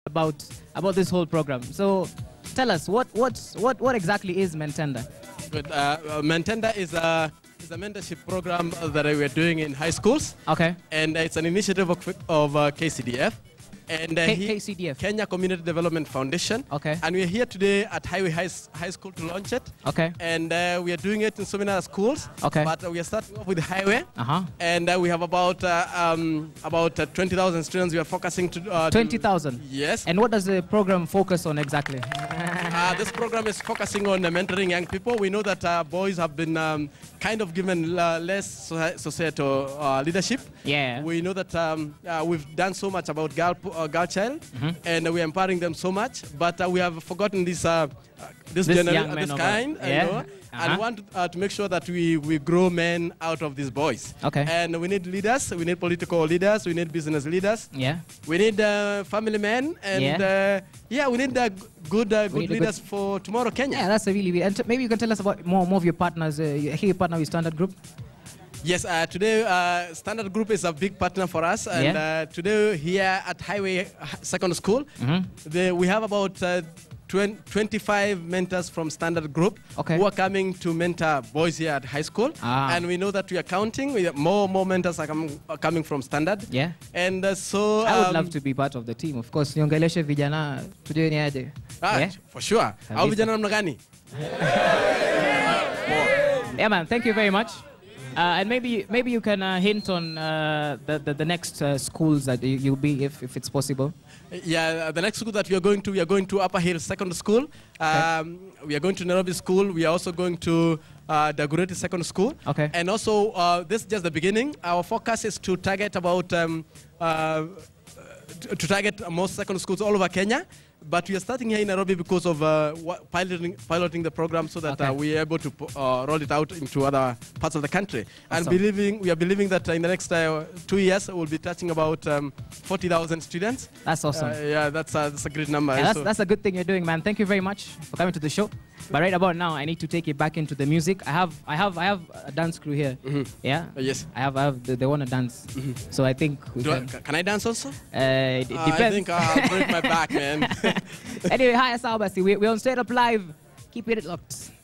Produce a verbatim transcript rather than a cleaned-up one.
about about this whole program. So tell us, what what's, what what exactly is Mentenda? Good. Uh, uh, Mentenda is a is a mentorship program that we are doing in high schools. Okay. And it's an initiative of, of uh, K C D F. And uh, K- he- KCDF. Kenya Community Development Foundation. Okay. And we're here today at Highway High, S- High School to launch it. Okay. And uh, we are doing it in so many other schools. Okay. But uh, we are starting off with the Highway. Uh-huh. And uh, we have about uh, um, about uh, twenty thousand students. We are focusing to uh, twenty thousand. Yes. And what does the program focus on exactly? Uh, this program is focusing on uh, mentoring young people. We know that uh, boys have been um, kind of given uh, less soci- societal uh, leadership. Yeah. We know that um, uh, we've done so much about girl, po- uh, girl child, Mhm. and we're empowering them so much. But uh, we have forgotten this uh, uh, this, This gener- young uh, men this of kind, us. you Yeah. know, Uh-huh. and we want uh, to make sure that we, we grow men out of these boys. Okay. And we need leaders. We need political leaders. We need business leaders. Yeah. We need uh, family men, and Yeah. uh, yeah, we need uh, good uh, We good need a good- leaders for tomorrow, Kenya. Yeah, that's a really, really and t- maybe you can tell us about more more of your partners. Uh, you- here you partner with Standard Group. Yes, uh, today uh, Standard Group is a big partner for us, and Yeah. uh, today here at Highway Secondary School, Mhm. the, we have about uh, twen- twenty-five mentors from Standard Group Okay. who are coming to mentor boys here at high school, Ah. and we know that we are counting. We have more more mentors are, com- are coming from Standard. Yeah. And uh, so I would um, love to be part of the team. Of course, niongeleshe vijana tujue ni aje. Ah, Yeah? for sure. Kabisa. Au vijana namna gani? Yeah, man. Thank you very much. Uh, and maybe maybe you can uh, hint on uh, the, the the next uh, schools that you, you'll be, if if it's possible. Yeah, uh, the next school that we are going to, we are going to Upper Hill Secondary School. Um, we are going to Nairobi School. We are also going to uh, Dagoretti Secondary School. Okay. And also, uh, this is just the beginning. Our focus is to target about um, uh, to to target most secondary schools all over Kenya. But we are starting here in Nairobi because of uh, wha- piloting, piloting the program so that Okay. uh, we are able to po- uh, roll it out into other parts of the country. And Awesome. believing, we are believing that uh, in the next uh, two years, we'll be touching about um, forty thousand students. That's awesome. Uh, yeah, that's a, that's a great number. Yeah, that's, So- that's a good thing you're doing, man. Thank you very much for coming to the show. But right about now, I need to take it back into the music. I have, I have, I have a dance crew here. Mhm. Yeah. Uh, yes. I have, I have. They, they want to dance. So I think we Do I, can. ca- can I dance also? Uh, it Uh, depends. I think I'll break my back, man. Anyway, hi, Asal Basi. We, we're on Straight Up Live. Keep it locked.